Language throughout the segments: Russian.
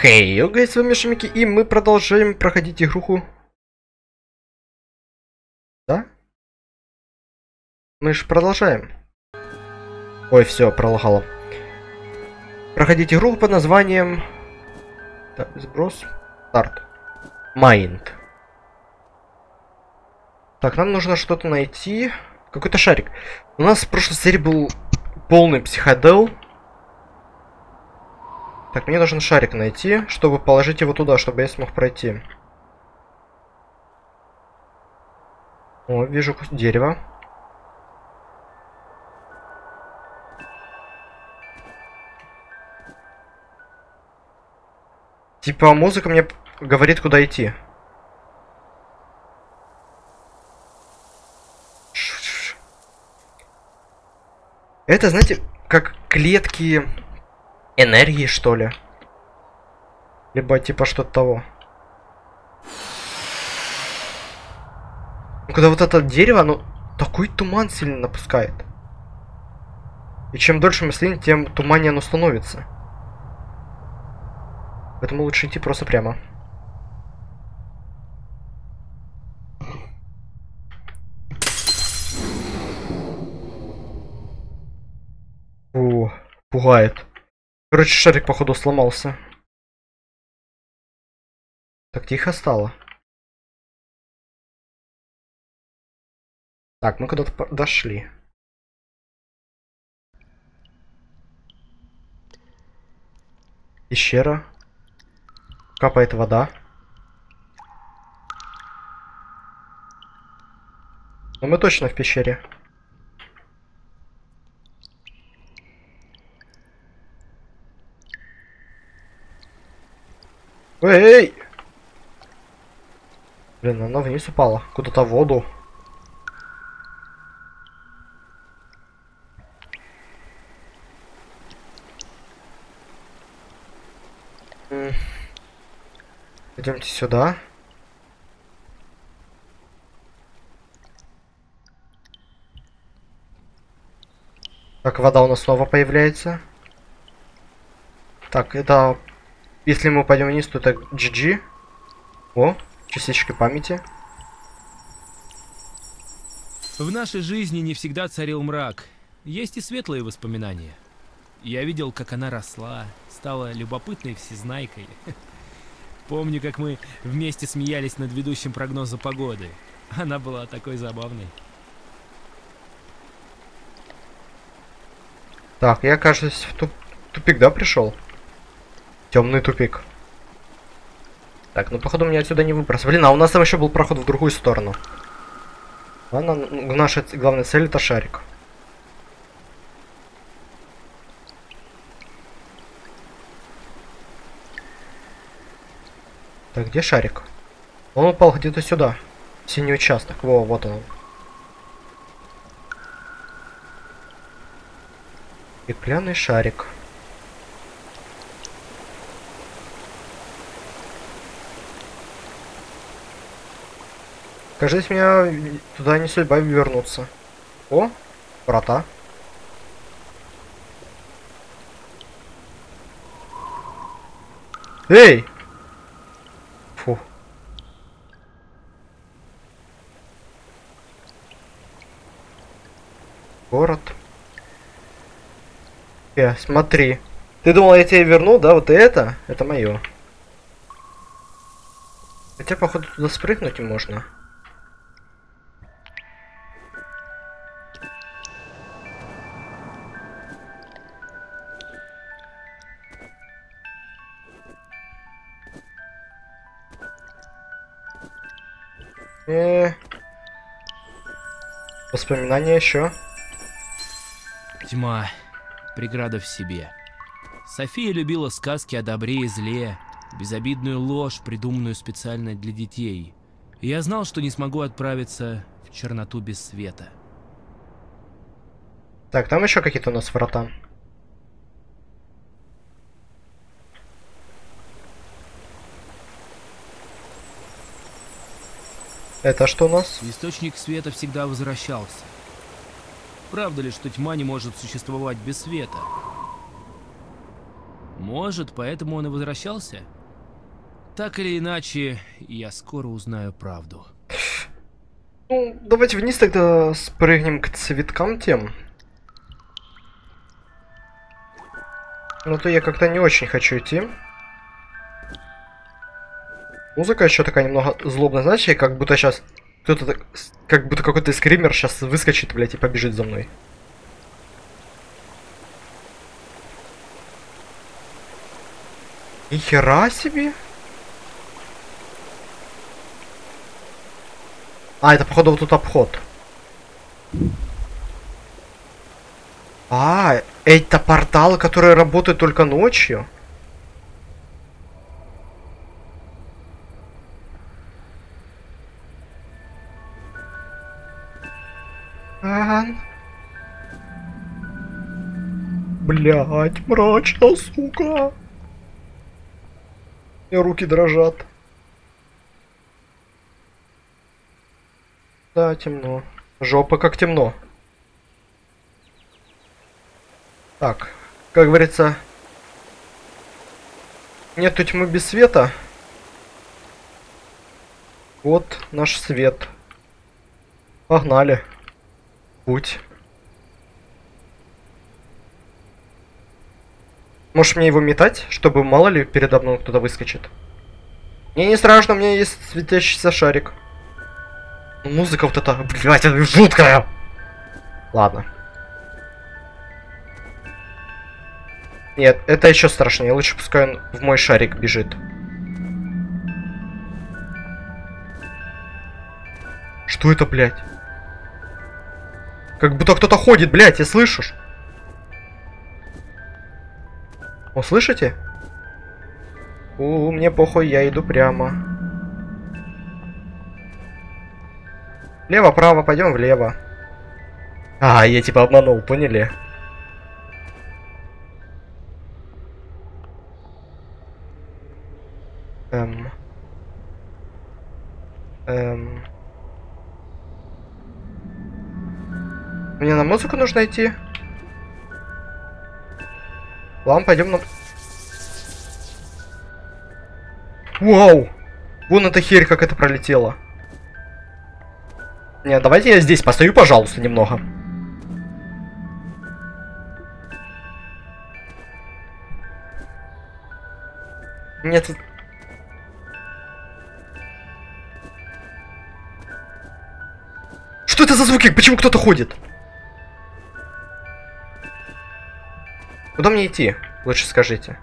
Хей, йога, с вами Шамики, и мы продолжаем проходить игруху. Да? Мы же продолжаем. Ой, все, пролагало. Проходить игру под названием... Так, сброс. Старт. Майнд. Так, нам нужно что-то найти. Какой-то шарик. У нас в прошлой серии был полный психодел. Так, мне нужен шарик найти, чтобы положить его туда, чтобы я смог пройти. О, вижу дерево. Типа музыка мне говорит, куда идти. Это, знаете, как клетки энергии, что ли? Либо типа что-то того. Ну, когда вот это дерево, оно такой туман сильно напускает. И чем дольше мы следим, тем туманнее оно становится. Поэтому лучше идти просто прямо. О, пугает. Короче, шарик, походу, сломался. Так, тихо стало. Так, мы куда-то дошли. Пещера. Капает вода. Но мы точно в пещере. Эй! Блин, она вниз упала. Куда-то в воду. Идемте сюда. Так, вода у нас снова появляется. Так, это... Если мы упадем вниз, то это GG. О, частички памяти. В нашей жизни не всегда царил мрак. Есть и светлые воспоминания. Я видел, как она росла, стала любопытной всезнайкой. Помню, как мы вместе смеялись над ведущим прогноза погоды. Она была такой забавной. Так, я, кажется, в тупик, да, пришел? Темный тупик. Так, ну походу меня отсюда не выбросили. Блин, а у нас там еще был проход в другую сторону. Ладно, наша главная цель это шарик. Так, где шарик? Он упал где-то сюда. Синий участок. Во, вот он. Стеклянный шарик. Кажется, меня туда не судьба вернуться. О, врата. Эй! Фу. Город. Смотри. Ты думал, я тебе верну, да? Вот это? Это мое. Хотя, походу, туда спрыгнуть можно. Воспоминания еще. Тьма. Преграда в себе. София любила сказки о добре и зле, безобидную ложь, придуманную специально для детей. И я знал, что не смогу отправиться в черноту без света. Так, там еще какие-то у нас врата. Это что у нас? Источник света всегда возвращался. Правда ли, что тьма не может существовать без света? Может, поэтому он и возвращался? Так или иначе, я скоро узнаю правду. Ну, давайте вниз тогда спрыгнем к цветкам тем. Но то я как-то не очень хочу идти. Музыка еще такая немного злобная, знаете, как будто сейчас кто-то, как будто какой-то скример сейчас выскочит, блядь, и побежит за мной. Ни хера себе! А, это походу вот тут обход. А, это порталы, которые работают только ночью? Ага. Блять, мрачно, сука. И руки дрожат. Да, темно. Жопа как темно. Так, как говорится, нету тьмы без света. Вот наш свет. Погнали. Путь. Можешь мне его метать, чтобы мало ли передо мной кто-то выскочит? Мне не страшно, у меня есть светящийся шарик. Но музыка вот эта, блядь, она жуткая. Ладно. Нет, это еще страшнее. Лучше пускай он в мой шарик бежит. Что это, блядь? Как будто кто-то ходит, блядь, я слышишь? О, слышите? Мне похуй, я иду прямо. Лево-право, пойдем влево. А, я типа обманул, поняли? Мне на музыку нужно идти. Ладно, пойдем на... Вау! Вон эта херь, как это пролетела. Не, давайте я здесь постою, пожалуйста, немного. Нет. Что это за звуки? Почему кто-то ходит? Куда мне идти? Лучше скажите.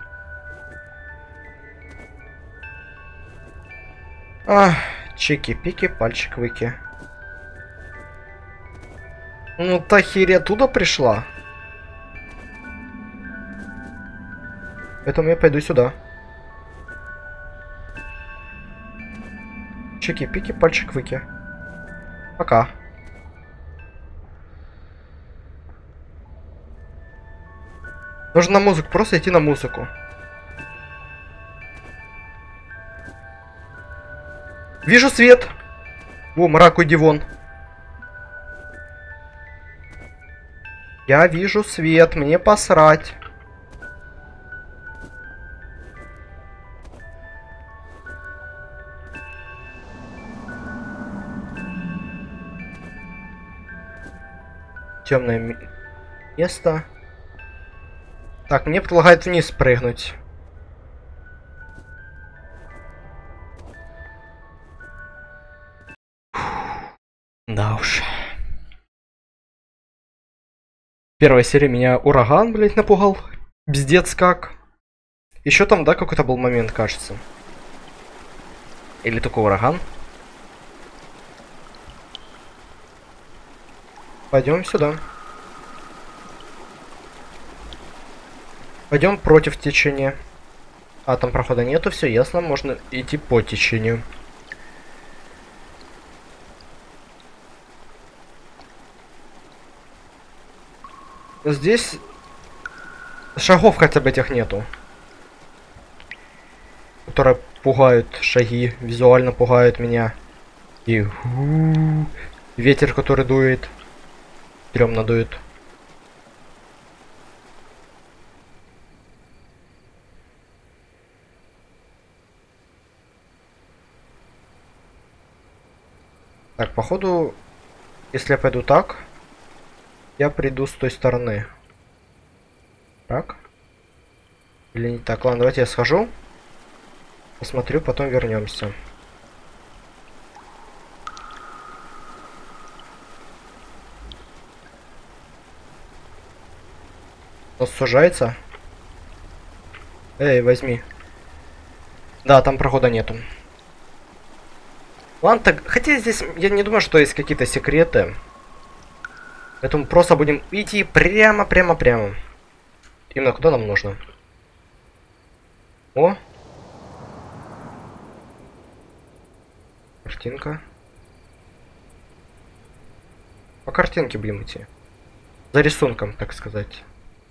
Чики-пики, пальчик-выки. Ну, та херь оттуда пришла. Поэтому я пойду сюда. Чики-пики, пальчик-выки. Пока. Нужно на музыку, просто идти на музыку. Вижу свет. О, мрак, уйди вон. Я вижу свет, мне посрать. Темное место. Так, мне предлагают вниз прыгнуть. Да уж. Первая серия меня ураган, блять, напугал. Пиздец как. Еще там, да, какой-то был момент, кажется. Или только ураган. Пойдем сюда. Пойдем против течения. А, там прохода нету, все ясно, можно идти по течению. Здесь шагов хотя бы этих нету. Которые пугают, шаги, визуально пугают меня. И ветер, который дует. Стрёмно дует. Так, походу, если я пойду так, я приду с той стороны. Так? Или не так? Ладно, давайте я схожу. Посмотрю, потом вернемся. Он сужается. Эй, возьми. Да, там прохода нету. Ладно, так, хотя здесь я не думаю, что есть какие-то секреты. Поэтому просто будем идти прямо. Именно куда нам нужно? О! Картинка. По картинке будем идти. За рисунком, так сказать.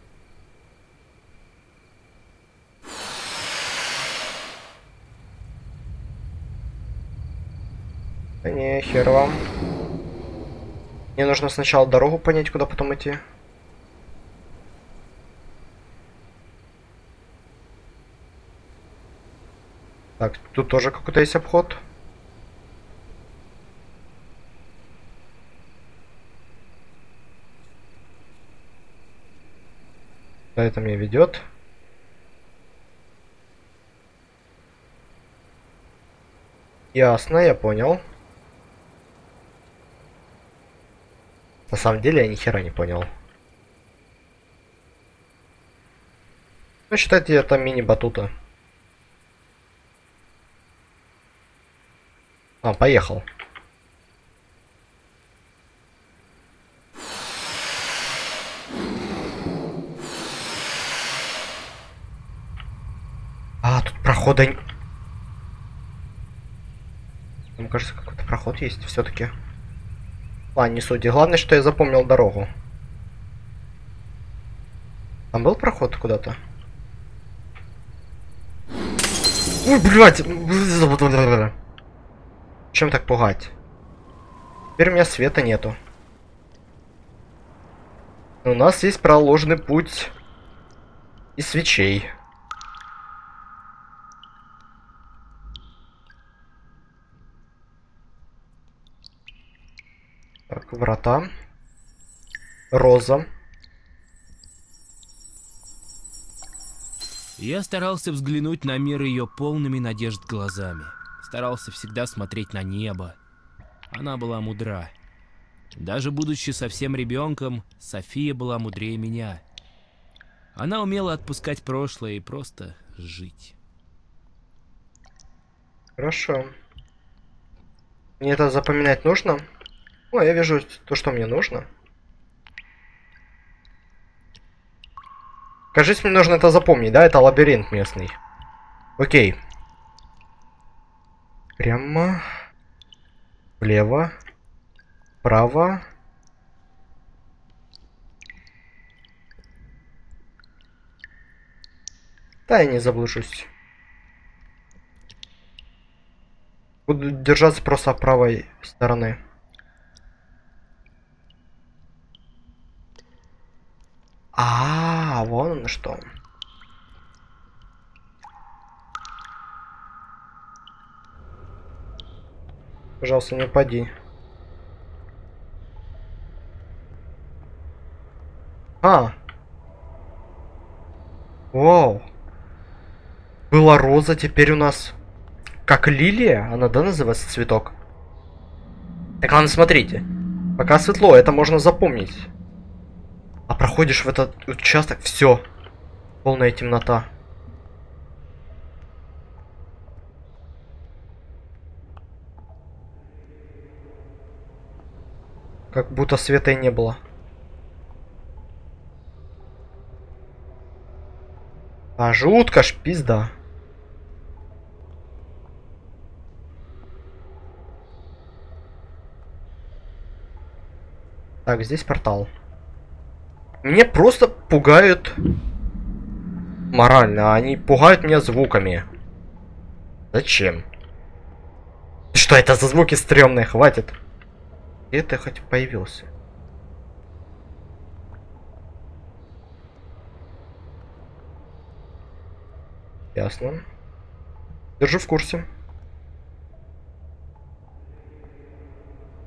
Да не, хер вам. Мне нужно сначала дорогу понять, куда потом идти. Так, тут тоже какой-то есть обход. Да, это меня ведет. Ясно, я понял. На самом деле я ни хера не понял. Ну, считайте, это мини-батута. А, поехал. А, тут прохода... Мне кажется, какой-то проход есть все-таки. Ладно, не суть. Главное, что я запомнил дорогу. Там был проход куда-то? Ой, блядь! Чем так пугать? Теперь у меня света нету. У нас есть проложенный путь из свечей. Так, врата. Роза. Я старался взглянуть на мир ее полными надежд глазами. Старался всегда смотреть на небо. Она была мудра. Даже будучи совсем ребенком, София была мудрее меня. Она умела отпускать прошлое и просто жить. Хорошо. Мне это запоминать нужно? О, я вижу то, что мне нужно. Кажется, мне нужно это запомнить, да? Это лабиринт местный. Окей. Прямо. Влево. Вправо. Да, я не заблужусь. Буду держаться просто правой стороны. Вон оно что. Пожалуйста, не упади. Вау. Была роза, теперь у нас... Как лилия? Она, да, называется цветок? Так, ладно, смотрите. Пока светло, это можно запомнить. А проходишь в этот участок, все. Полная темнота. Как будто света и не было. А жутко ж, пизда. Так, здесь портал. Меня просто пугают морально, они пугают меня звуками. Зачем? Что это за звуки стрёмные? Хватит. Где ты хоть появился? Ясно. Держу в курсе.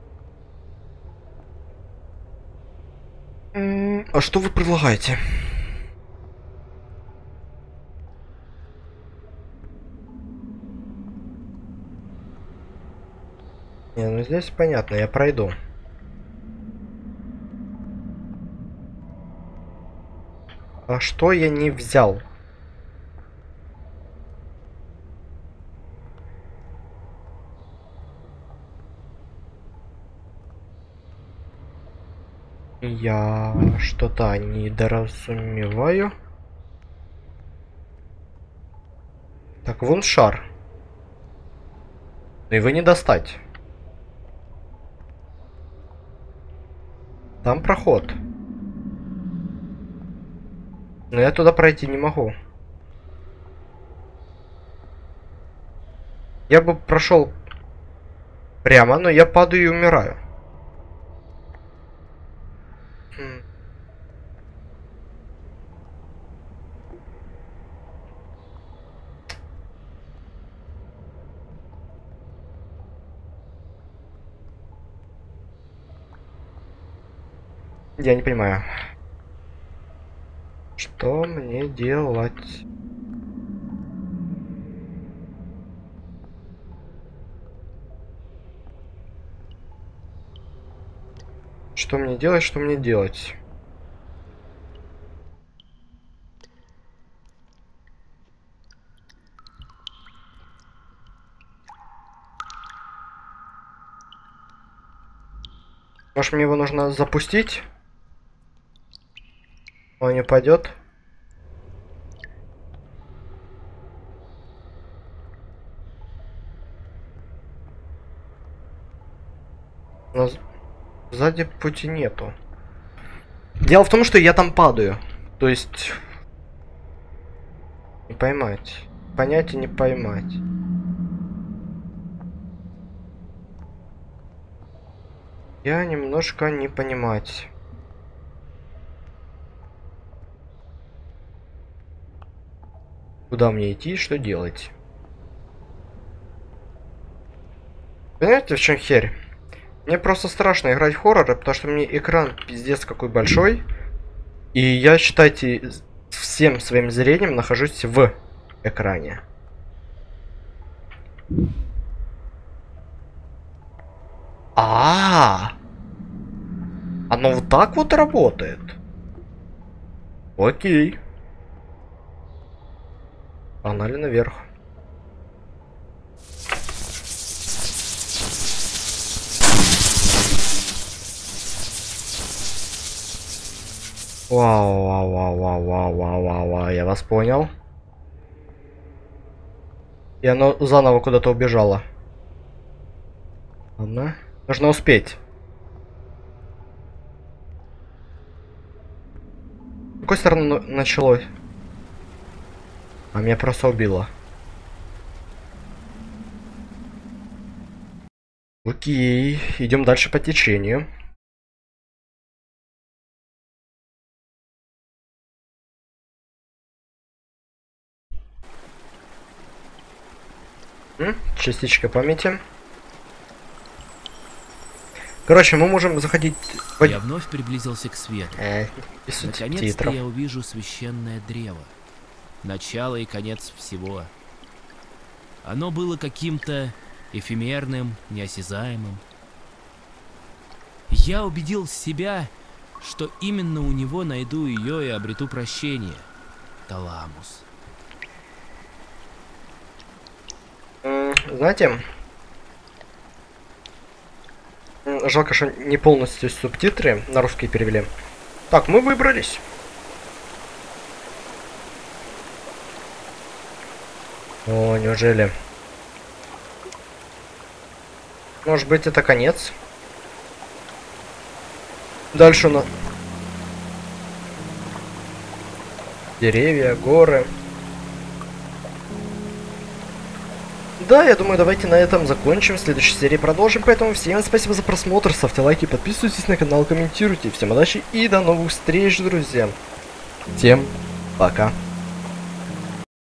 А что вы предлагаете? Не, ну здесь понятно, я пройду. А что я не взял? Я что-то недоразумеваю. Так, вон шар. Но его не достать. Там проход. Но я туда пройти не могу. Я бы прошел прямо, но я падаю и умираю. Я не понимаю. Что мне делать? Что мне делать? Что мне делать? Может, мне его нужно запустить? Он не пойдет. Но сзади пути нету. Дело в том, что я там падаю. То есть... Не поймать. Понять и не поймать. Я немножко не понимать. Куда мне идти и что делать? Понимаете, в чем херь? Мне просто страшно играть в хорроры, потому что мне экран пиздец какой большой. И я, считайте, всем своим зрением нахожусь в экране. Оно вот так вот работает. Окей. Погнали наверх. Вау, я вас понял. И оно заново куда-то убежало. Ладно. Нужно успеть. С какой стороны началось? А меня просто убило. Окей, идем дальше по течению. Частичка памяти. Короче, мы можем заходить... Я вновь приблизился к свету. Без Наконец-то я увижу священное древо. Начало и конец всего. Оно было каким-то эфемерным, неосязаемым. Я убедил себя, что именно у него найду ее и обрету прощение. Таламус. Знаете, жалко, что не полностью субтитры на русский перевели. Так, мы выбрались. О, неужели? Может быть, это конец? Дальше на... Деревья, горы. Да, я думаю, давайте на этом закончим. В следующей серии продолжим. Поэтому всем спасибо за просмотр. Ставьте лайки, подписывайтесь на канал, комментируйте. Всем удачи и до новых встреч, друзья. Всем пока.